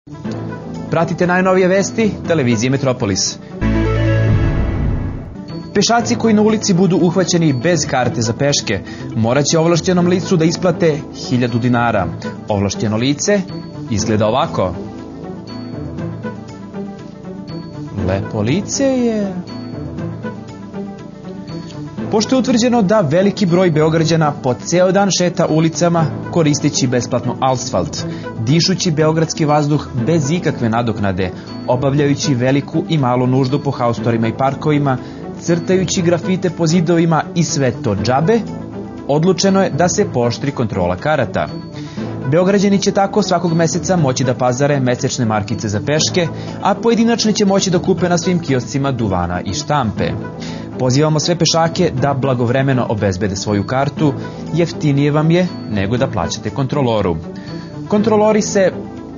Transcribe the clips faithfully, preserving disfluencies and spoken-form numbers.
Pratite najnovije vesti televizije Metropolis. Pešaci koji na ulici budu uhvaćeni bez karte za peške morat će ovlašćenom licu da isplate hiljadu dinara. Ovlašćeno lice izgleda ovako. Lepo lice je... Pošto je utvrđeno da veliki broj Beograđana po ceo dan šeta ulicama koristeći besplatno asfalt, dišući beogradski vazduh bez ikakve nadoknade, obavljajući veliku i malu nuždu po haustorima i parkovima, crtajući grafite po zidovima i sve to džabe, odlučeno je da se pooštri kontrola karata. Beograđani će tako svakog meseca moći da pazare mesečne markice za peške, a pojedinačne će moći da kupe na svim kioscima duvana i štampe. Pozivamo sve pešake da blagovremeno obezbede svoju kartu, jeftinije vam je nego da plaćate kontroloru. Kontrolori se...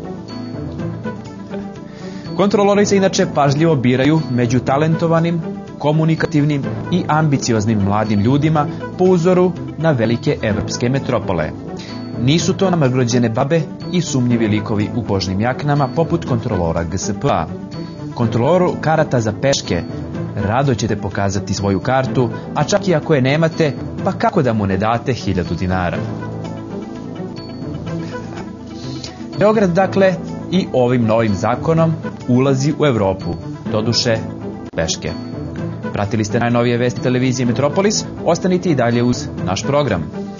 Kontrolori se inače pažljivo biraju među talentovanim, komunikativnim i ambicioznim mladim ljudima po uzoru na velike evropske metropole. Nisu to namrgođene babe i sumnjivi likovi u kožnim jaknama poput kontrolora G S P-a. Kontroloru karata za peške rado ćete pokazati svoju kartu, a čak i ako je nemate, pa kako da mu ne date hiljadu dinara. Beograd, dakle, i ovim novim zakonom ulazi u Evropu, doduše peške. Pratili ste najnovije vesti televizije Metropolis, ostanite i dalje uz naš program.